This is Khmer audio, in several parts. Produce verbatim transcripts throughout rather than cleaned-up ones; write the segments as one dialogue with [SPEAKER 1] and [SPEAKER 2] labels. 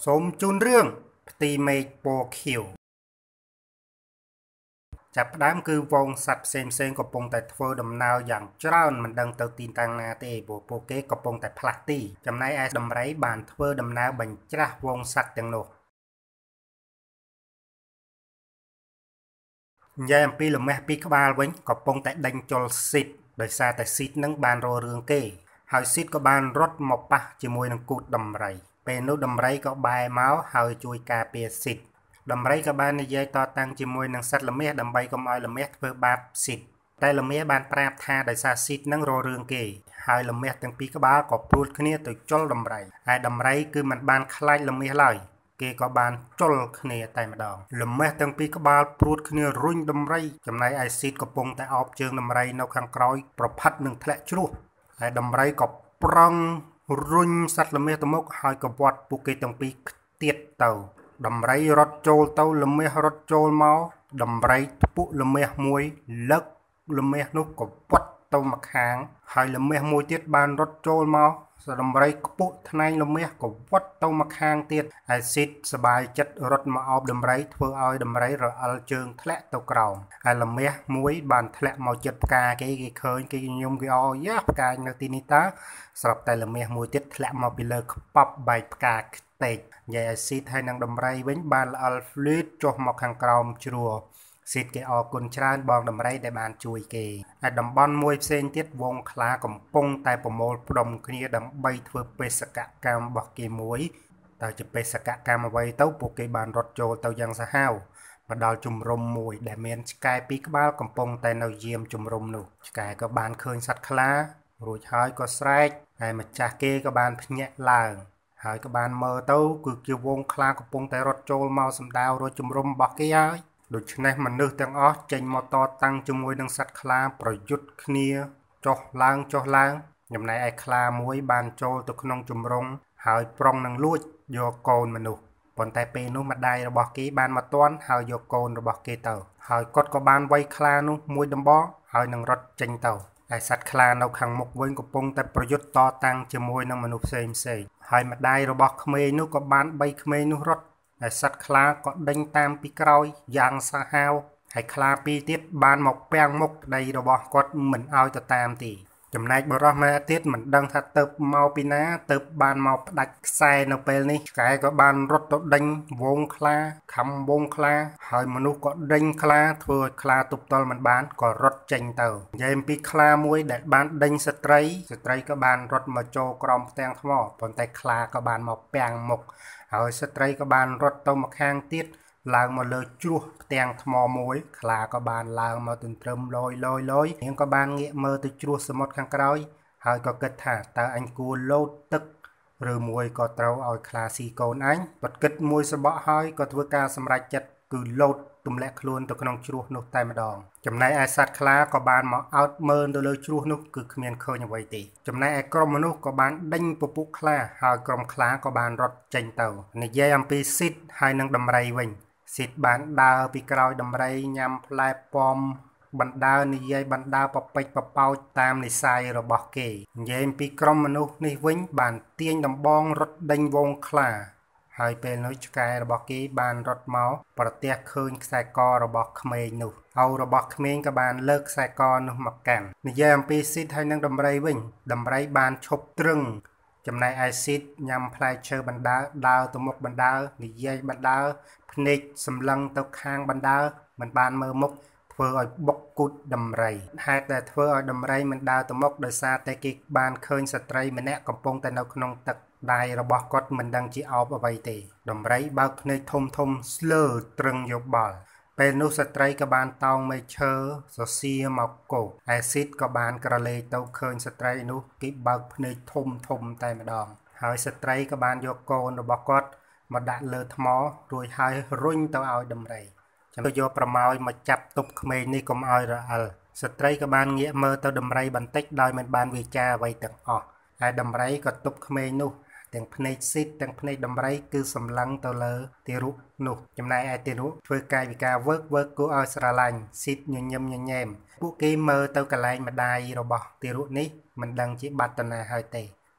[SPEAKER 1] សូមជូនរឿងផ្ទីមេឃពណ៌ខៀវចាប់ផ្ដើមគឺវងសត្វផ្សេងផ្សេងកំពុងតែធ្វើដំណើរយ៉ាងច្រើនមិនដឹងទៅទីតាំងណាទេព្រោះពួកគេកំពុងតែផ្លាស់ទីចំណែកឯដំរីបានធ្វើដំណើរបញ្ច្រាស់វងសត្វទាំងនោះនិយាយអំពីលមេះពីក្បាលវិញកំពុងតែដេញជលស៊ីតដោយសារតែស៊ីតនឹងបានរករឿងគេហើយស៊ីតក៏បានរត់មកប៉ះជាមួយនឹងគូតដំរីពេលនោះដំរីក៏បែរមកហើយជួយការពារស៊ីតដំរីក៏បាននិយាយតតាំងជាមួយនឹងសត្វល្មាសដើម្បីកុំឲ្យល្មាសធ្វើបាបស៊ីតតែល្មាសបានប្រាប់ថាដោយសារស៊ីតនឹងរករឿងគេហើយល្មាសទាំងពីរក្បាលក៏ព្រួតគ្នាទៅជល់ដំរីហើយដំរីគឺមិនបានខ្លាចល្មាសឡើយគេក៏បានជល់គ្នាតែម្ដងល្មាសទាំងពីរក្បាលព្រួតគ្នារុញដំរីចំណែកឯស៊ីតកំពុងតែអោបជើងដំរីនៅខាងក្រោយប្រផាត់នឹងធ្លាក់ជ្រោះហើយដំរីក៏ប្រង់រុញសត្វល្មាសទៅមុខហើយក៏វាត់ពួកគេទាំងពីរទៀតទៅដំរីរត់ចូលទៅល្មាសរត់ចូលមកដំរីធ្ពក់ល្មាសមួយលើកល្មាសនោះក៏វាត់ទៅម្ខាងហើយល្មាសមួយទៀតបានរត់ចូលមកដំរីខ្ពុកថ្នែងល្មាសក៏វាត់ទៅម្ខាងទៀតហើយស៊ីតសបាយចិត្តរត់មកអោបដំរីធ្វើឲ្យដំរីរអិលជើងធ្លាក់ទៅក្រោមហើយល្មាសមួយបានធ្លាក់មកចិត្តផ្កាគេគេឃើញគេញញឹមគេអោយ៉ាផ្កានៅទីនេះតើស្រាប់តែល្មាសមួយទៀតធ្លាក់មកពីលើខ្ពប់បែកផ្កាខ្ទេចនិយាយឲ្យស៊ីតហើយនឹងដំរីវិញបានល្អិលហ្វ្លីតចុះមកខាងក្រោមជ្រួស៊ីតគេអរគុណច្រើនបងដំរីដែលបានជួយគេហើយតំបន់មួយផ្សេងទៀតវងខ្លាកំពុងតែប្រមូលផ្ដុំគ្នាដើម្បីធ្វើបេសកកម្មរបស់គេមួយតើជាបេសកកម្មអ្វីទៅពួកគេបានរត់ចូលទៅយ៉ាងសាហាវមកដល់ជំរំមួយដែលមានឆ្កែពីរក្បាលកំពុងតែនៅយាមជំរំនោះឆ្កែក៏បានឃើញសត្វខ្លារួចហើយក៏ស្រែកហើយម្ចាស់គេក៏បានភ្ញាក់ឡើងហើយក៏បានមើលទៅគឺជាវងខ្លាកំពុងតែរត់ចូលមកសម្ដៅរកជំរំរបស់គេហើយដូច្នេះមនុស្សទាំងអស់ចេញមកតតាំងជាមួយនឹងសត្វខ្លាប្រយុទ្ធគ្នាចុះឡើងចុះឡើងចំណែកឯខ្លាមួយបានចូលទៅក្នុងជំរំហើយប្រុងនឹងលួចយកកូនមនុស្សប៉ុន្តែពេលនោះម្ដាយរបស់គេបានមកទាន់ហើយយកកូនរបស់គេទៅហើយគាត់ក៏បានវាយខ្លានោះមួយដំបងហើយនឹងរត់ចេញទៅហើយសត្វខ្លានៅខាងមុខវិញកំពុងតែប្រយុទ្ធតតាំងជាមួយនឹងមនុស្សផ្សេងផ្សេងហើយម្ដាយរបស់ក្មេងនោះក៏បានបីក្មេងនោះរត់ហើយសត្វខ្លាក៏ដេញតាមពីក្រោយយ៉ាងសាហាវហើយខ្លាពីរទៀតបានមកពាំងមុខប្តីរបស់គាត់មិនឲ្យទៅតាមទេចំណែកបរិះម្នាក់ទៀតមិនដឹងថាទៅមកពីណាទៅបានមកផ្ដាច់ខ្សែនៅពេលនេះឆ្កែក៏បានរត់ទៅដេញវងខ្លាខំវងខ្លាហើយមនុស្សក៏ដេញខ្លាធ្វើឲ្យខ្លាទប់ទល់មិនបានក៏រត់ចេញទៅនិយាយអំពីខ្លាមួយដែលបានដេញស្ត្រីស្ត្រីក៏បានរត់មកចូលក្រោមផ្ទាំងថ្មប៉ុន្តែខ្លាក៏បានមកពាំងមុខហើយស្ត្រីក៏បានរត់ទៅម្ខាងទៀតឡើងមកលើជ្រោះផ្ទាំងថ្មមួយខ្លាក៏បានឡើងមកទន្ទ្រឹមលយលយលយនាងក៏បានងាកមើលទៅជ្រោះសមុទ្រខាងក្រោយហើយក៏គិតថាតើអញគួរលោតទឹកឬមួយក៏ត្រូវឲ្យខ្លាស៊ីកូនអញគាត់គិតមួយសបកហើយក៏ធ្វើការសម្រេចចិត្តគឺលោតទម្លាក់ខ្លួនទៅក្នុងជ្រោះនោះតែម្ដងចំណែកឯសត្វខ្លាក៏បានមកអោតមើលទៅលើជ្រោះនោះគឺគ្មានឃើញអ្វីទេចំណែកឯក្រុមមនុស្សក៏បានដេញពពុះខ្លាហើយក្រុមខ្លាក៏បានរត់ចេញទៅនិយាយអំពីស៊ីតហើយនឹងដំរីវិញស៊ីតបានដើរពីក្រោយដំរីញ៉ាំផ្លែប៉ោមបណ្ដើរនិយាយបណ្ដើរប្រពេចប្រប៉ោចតាមនិស័យរបស់គេនិយាយពីក្រុមមនុស្សនេះវិញបានទាញដំបងរត់ដេញវងខ្លាហើយពេលនោះឆ្កែរបស់គេបានរត់មកប្រទះឃើញខ្សែករបស់ក្មេងនោះឪរបស់ក្មេងក៏បានលើកខ្សែកនោះមកកាន់និយាយអំពីស៊ីតហើយនឹងដំរីវិញដំរីបានឈប់ទ្រឹងចំណែកឯស៊ីតញ៉ាំផ្លែឈើបណ្ដើរដើរទៅមុខបណ្ដើរនិយាយបណ្ដើរភ្នែកសម្លឹងទៅខាងបណ្ដើរមិនបានមើលមុខធ្វើឲ្យបុកគូតដំរីហេតុតែធ្វើឲ្យដំរីមិនដើរទៅមុខដោយសារតែគេបានឃើញស្ត្រីម្នាក់កំពុងតែនៅក្នុងទឹកដៃរបស់គាត់មិនដឹងជាអោបអ្វីទេដំរីបើកភ្នែកធំធំស្លើត្រឹងយកបាល់ពេលនោះស្ត្រីក៏បានតោងមេឈើសសៀមកគោកឯស៊ីតក៏បានក្រឡេកទៅឃើញស្ត្រីនោះគេបើកភ្នែកធំធំតែម្ដងហើយស្ត្រីក៏បានយកកូនរបស់គាត់មកដាក់លើថ្មរួចហើយរុញទៅឲ្យដំរីចាំទៅយកប្រម៉ោយមកចាប់ទប់ក្មេងនេះកុំឲ្យរអិលស្ត្រីក៏បានងាកមើលទៅដំរីបន្តិចដោយមិនបានវាចាអ្វីទាំងអស់ហើយដំរីក៏ទប់ក្មេងនោះទាំងភ្នែកស៊ីតទាំងភ្នែកដំរីគឺសម្លឹងទៅលើទារុនោះចំណែកឯទារុធ្វើកាយវិការវើកវើកគួរឲ្យស្រឡាញ់ស៊ីតញញឹមញញែមពួកគេមើលទៅកន្លែងម្ដាយរបស់ទារុនេះមិនដឹងជាបាត់តាណាហើយទេ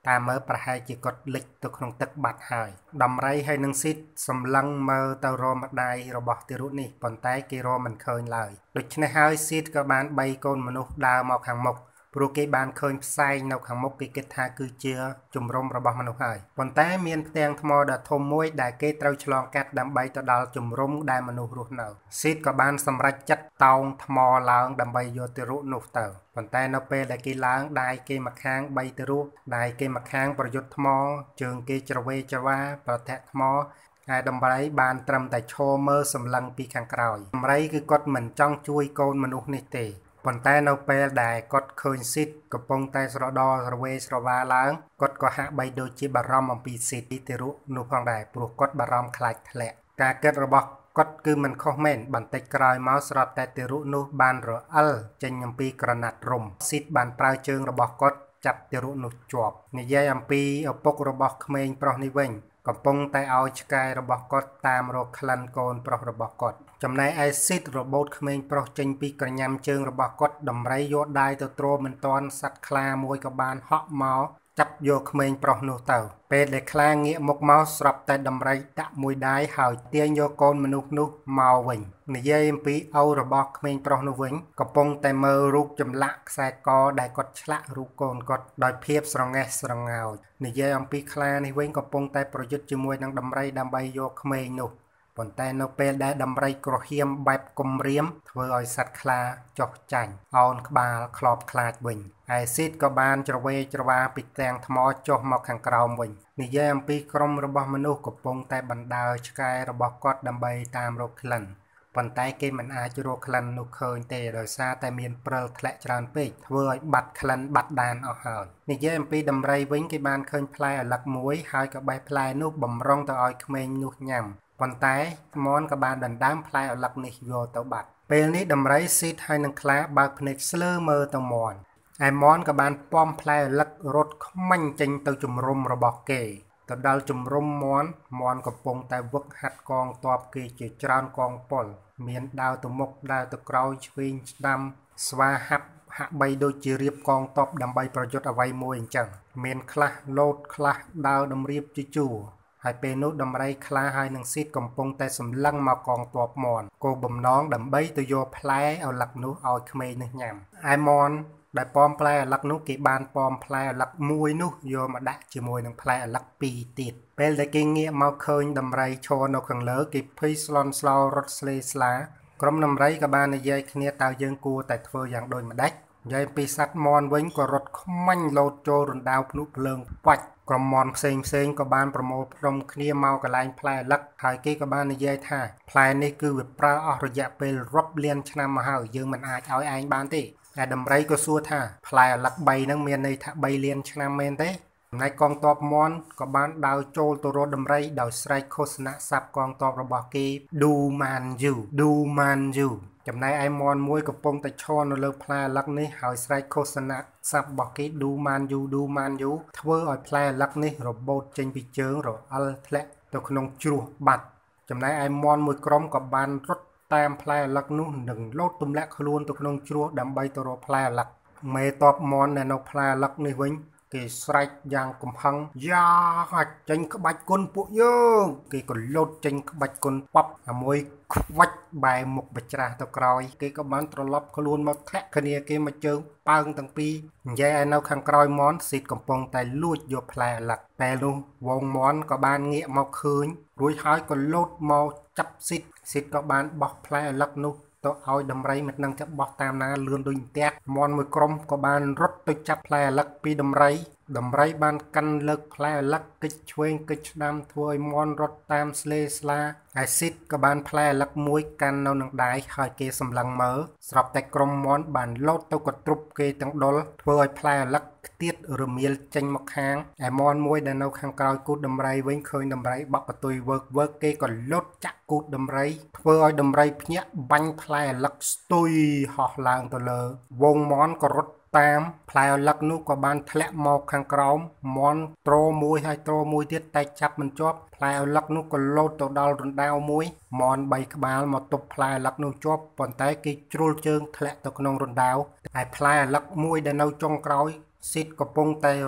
[SPEAKER 1] តាមមើលប្រហែលជាគាត់លិចទៅក្នុងទឹកបាត់ហើយដំរីហើយនឹងស៊ីតសម្លឹងមើលទៅរកម្ដាយរបស់ទារកនេះប៉ុន្តែគេរកមិនឃើញឡើយដូច្នេះហើយស៊ីតក៏បានបីកូនមនុស្សដើរមកខាងមុខព្រោះគេបានឃើញផ្សែងនៅខាងមុខគេគិតថាគឺជាជំរំរបស់មនុស្សហើយប៉ុន្តែមានផ្ទាំងថ្មដ៏ធំមួយដែលគេត្រូវឆ្លងកាត់ដើម្បីទៅដល់ជំរំដែលមនុស្សរស់នៅស៊ីតក៏បានសម្រេចចិត្តតោងថ្មឡើងដើម្បីយកទារកនោះទៅប៉ុន្តែនៅពេលដែលគេឡើងដៃគេមកខាងបីទារកដៃគេមកខាងប្រយុទ្ធថ្មជើងគេច្រវេច្រវាប្រធាក់ថ្មហើយដំរីបានត្រឹមតែឈរមើលសម្លឹងពីខាងក្រោយដំរីគឺគាត់មិនចង់ជួយកូនមនុស្សនេះទេប៉ុន្តែនៅពេលដែលគាត់ឃើញស៊ីតកំពុងតែស្រដោស្រវេស្រវាឡើងគាត់ក៏ហាក់បីដូចជាបារម្ភអំពីស៊ីតទារកនោះផងដែរព្រោះគាត់បារម្ភខ្លាចធ្លាក់ការគិតរបស់គាត់គឺមិនខុសមែនបន្តិចក្រោយមកស្រាប់តែទារកនោះបានរអិលចេញអំពីក្រណាត់រុំស៊ីតបានប្រើជើងរបស់គាត់ចាប់ទារកនោះជាប់និយាយអំពីឪពុករបស់ក្មេងប្រុសនេះវិញកំពុងតែឲ្យឆ្កែរបស់គាត់តាមរកក្លិនកូនប្រុសរបស់គាត់ចំណែកឯស៊ីតរបូតក្មេងប្រុសចេញពីក្រញាំជើងរបស់គាត់ដំរីយកដៃទៅទ្រមិនតាន់សត្វខ្លាមួយក៏បានហក់មកចាប់យកក្មេងប្រុសនោះទៅពេលដែលខ្លាងាកមុខមកស្រាប់តែដំរីដាក់មួយដៃហើយទាញយកកូនមនុស្សនោះមកវិញនិយាយអំពីឪរបស់ក្មេងប្រុសនោះវិញកំពុងតែមើលរូបចម្លាក់ខ្សែកដែលគាត់ឆ្លាក់រូបកូនគាត់ដោយភាពស្រងេះស្រងោចនិយាយអំពីខ្លានេះវិញកំពុងតែប្រយុទ្ធជាមួយនឹងដំរីដើម្បីយកក្មេងនោះប៉ុន្តែនៅពេលដែលដំរីក្រហៀមបែបគំរាមធ្វើឲ្យសត្វខ្លាចុះចាញ់អោនក្បាលខ្លោបខ្លាចវិញហើយស៊ីតក៏បានច្រវេច្រវាពីផ្ទាំងថ្មចុះមកខាងក្រោមវិញនិយាយអំពីក្រុមរបស់មនុស្សកំពុងតែបណ្ដើរឆ្កែរបស់គាត់ដើម្បីតាមរកក្លិនប៉ុន្តែគេមិនអាចរកក្លិននោះឃើញទេដោយសារតែមានព្រិលធ្លាក់ច្រើនពេកធ្វើឲ្យបាត់ក្លិនបាត់ដានអស់ហើយនិយាយអំពីដំរីវិញគេបានឃើញផ្លែឪឡឹកមួយហើយក៏បេះផ្លែនោះបំរុងទៅឲ្យក្មេងនោះញ៉ាំប៉ុន្តែមន់ក៏បានដណ្ដើមផ្លែឪឡឹកនេះយកទៅបាត់ពេលនេះដំរីស៊ីតហើយនឹងខ្លាបើកភ្នែកស្លើមើលទៅមន់ឯមន់ក៏បានពំផ្លែឪឡឹករត់ខ្មាញ់ចេញទៅជំរុំរបស់គេទៅដល់ជំរុំមន់មន់កំពុងតែវឹកហាត់កងទ័ពគេជាច្រើនកងពលមានដើរទៅមុខដើរទៅក្រោយឆ្វេងស្ដាំស្វាហាប់ហាក់បីដូចជារៀបកងទ័ពដើម្បីប្រយុទ្ធអ្វីមួយអញ្ចឹងមានខ្លះលោតខ្លះដើរដំរៀបជាជួរហើយពេលនោះដំរីខ្លាហើយនឹងស៊ីតកំពុងតែសម្លឹងមកកងទ័ពមន់គោលបំណងដើម្បីទៅយកផ្លែឪឡឹកនោះឲ្យក្មេងនេះញ៉ាំឯមន់ដែលពំផ្លែឪឡឹកនោះគេបានពំផ្លែឪឡឹកមួយនោះយកមកដាក់ជាមួយនឹងផ្លែឪឡឹកពីរទៀតពេលដែលគេងាកមកឃើញដំរីឈរនៅខាងលើគេភ័យស្លន់ស្លោរត់ស្លេស្លាក្រុមដំរីក៏បាននិយាយគ្នាតើយើងគួរតែធ្វើយ៉ាងដូចម្ដេចនិយាយពីសត្វមន់វិញក៏រត់ខ្មាញ់លោតចូលរណ្ដៅភ្នក់ភ្លើងបាច់ក្រុមមន់ផ្សេងផ្សេងក៏បានប្រមូលផ្ដុំគ្នាមកកន្លែងផ្លែឪឡឹកហើយគេក៏បាននិយាយថាផ្លែនេះគឺវាប្រើអស់រយៈពេលរាប់លានឆ្នាំមកហើយយើងមិនអាចឲ្យឯងបានទេតែដំរីក៏សួរថាផ្លែឪឡឹកបីហ្នឹងមានន័យថាបីលានឆ្នាំមែនទេចំណែកកងទ័ពមន់ក៏បានដើរចូលទៅរកដំរីដោយស្រែកឃោសនាស័ព្ទកងទ័ពរបស់គេ Do man you Do man you ចំណែកឯមន់មួយកំពុងតែឈរនៅលើផ្លែឪឡឹកនេះហើយស្រែកឃោសនាស័ព្ទរបស់គេ Do man you Do man you ធ្វើឲ្យផ្លែឪឡឹកនេះរបូតចេញពីជើងរអិលធ្លាក់ទៅក្នុងជ្រោះបាត់ចំណែកឯមន់មួយក្រុមក៏បានរត់តាមផ្លែឪឡឹកនោះនឹងលោតទម្លាក់ខ្លួនទៅក្នុងជ្រោះដើម្បីទៅរកផ្លែឪឡឹកមេតបមន់នៅនៅផ្លែឪឡឹកនេះវិញគេស្រែកយ៉ាងកំហឹងយ៉ាអាចចេញក្បាច់គុណពួកយើងគេក៏លោតចេញក្បាច់គុណប៉ាប់អាមួយខ្វាច់បែរមុខបច្រាស់ទៅក្រោយគេក៏បានត្រឡប់ខ្លួនមកធ្លាក់គ្នាគេមកជើងប៉ើងទាំងពីរនិយាយឲ្យនៅខាងក្រោយមន់ស៊ីតកំពុងតែលួចយកផ្លែឪឡឹកតែនោះវងមន់ក៏បានងាកមកឃើញរួចហើយក៏លោតមកចាប់ស៊ីតស៊ីតក៏បានបោះផ្លែឪឡឹកនោះទៅឲ្យដំរីមិននឹងចាប់បោះតាមណាលឿនដូចផ្ទះមន់មួយក្រុមក៏បានរត់ទៅចាប់ផ្លែឪឡឹកពីដំរីដំរីបានកាន់លើកផ្លែឪឡឹកគិចឆ្វេងគិចស្ដាំធ្វើឲ្យមន់រត់តាមស្លេស្លាហើយស៊ីតក៏បានផ្លែឪឡឹកមួយកាន់នៅនឹងដៃហើយគេសម្លឹងមើលស្រាប់តែក្រុមមន់បានលោតទៅកទ្រុបគេទាំងដុលធ្វើឲ្យផ្លែឪឡឹកខ្ទាតរមៀលចេញមកខាងឯមន់មួយដែលនៅខាងក្រោយគូតដំរីវិញឃើញដំរីបក់បតុយវើកវើកគេក៏លោតចាក់គូតដំរីធ្វើឲ្យដំរីភ្ញាក់បាញ់ផ្លែឪឡឹកស្ទុយហោះឡើងទៅលើវងមន់ក៏រត់តាមផ្លែឪឡឹកនោះក៏បានធ្លាក់មកខាងក្រោមមន់ត្រមួយហើយត្រមួយទៀតតែចាប់មិនជាប់ផ្លែឪឡឹកនោះក៏លោតទៅដល់រណ្ដៅមួយមន់បីក្បាលមកទប់ផ្លែឪឡឹកនោះជាប់ប៉ុន្តែគេជ្រុលជើងធ្លាក់ទៅក្នុងរណ្ដៅហើយផ្លែឪឡឹកមួយដែលនៅចុងក្រោយស៊ីតកំពុងតែរត់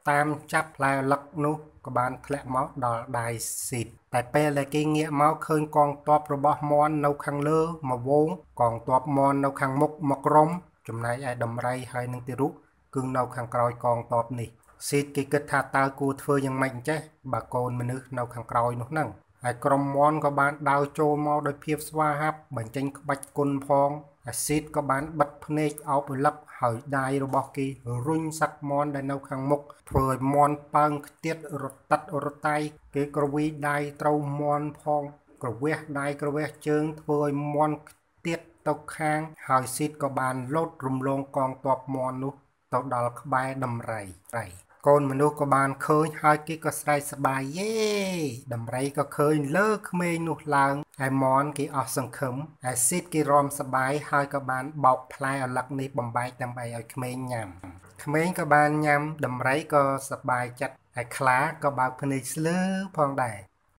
[SPEAKER 1] តាមចាប់ផ្លែលឹកនោះក៏បានធ្លាក់មកដល់ដៃស៊ីតតែពេលដែលគេងាកមកឃើញកងទ័ពរបស់មន់នៅខាងលើមួយវងកងទ័ពមន់នៅខាងមុខមកក្រុមចំណែកឯដំរីហើយនឹងទារុគឺនៅខាងក្រោយកងទ័ពនេះស៊ីតគេគិតថាតើគួរធ្វើយ៉ាងម៉េចចេះបើកូនមនុស្សនៅខាងក្រោយនោះហ្នឹងហើយក្រុមមន់ក៏បានដើរចូលមកដោយភាពស្វាហាប់បញ្ចេញក្បាច់គុណផងអាស៊ីតក៏បានបិទភ្នែកអោបលឹកហើយដៃរបស់គេរុញសឹកមន់ដែលនៅខាងមុខធ្វើឲ្យមន់ប៉ើងខ្ទាតរត់តិតរត់តៃគេក្រវីដៃត្រូវមន់ផងក្រវះដៃក្រវះជើងធ្វើឲ្យមន់ខ្ទាតទៅខាងហើយស៊ីតក៏បានលោតរំលងកងទ័ពមន់នោះទៅដល់ក្បែរដំរីត្រីកូនមនុស្សក៏បានឃើញហើយគេក៏ស្រែកសប្បាយយេដំរីក៏ឃើញលើក្មេងនោះឡើងហើយមន់គេអស់សង្ឃឹមហើយស៊ីតគេរំសប្បាយហើយក៏បានបោកផ្លែឪឡឹកនេះបំបែកដើម្បីឲ្យក្មេងញ៉ាំក្មេងក៏បានញ៉ាំដំរីក៏សប្បាយចិត្តហើយខ្លាក៏បើកភ្នែកស្លឺផងដែរ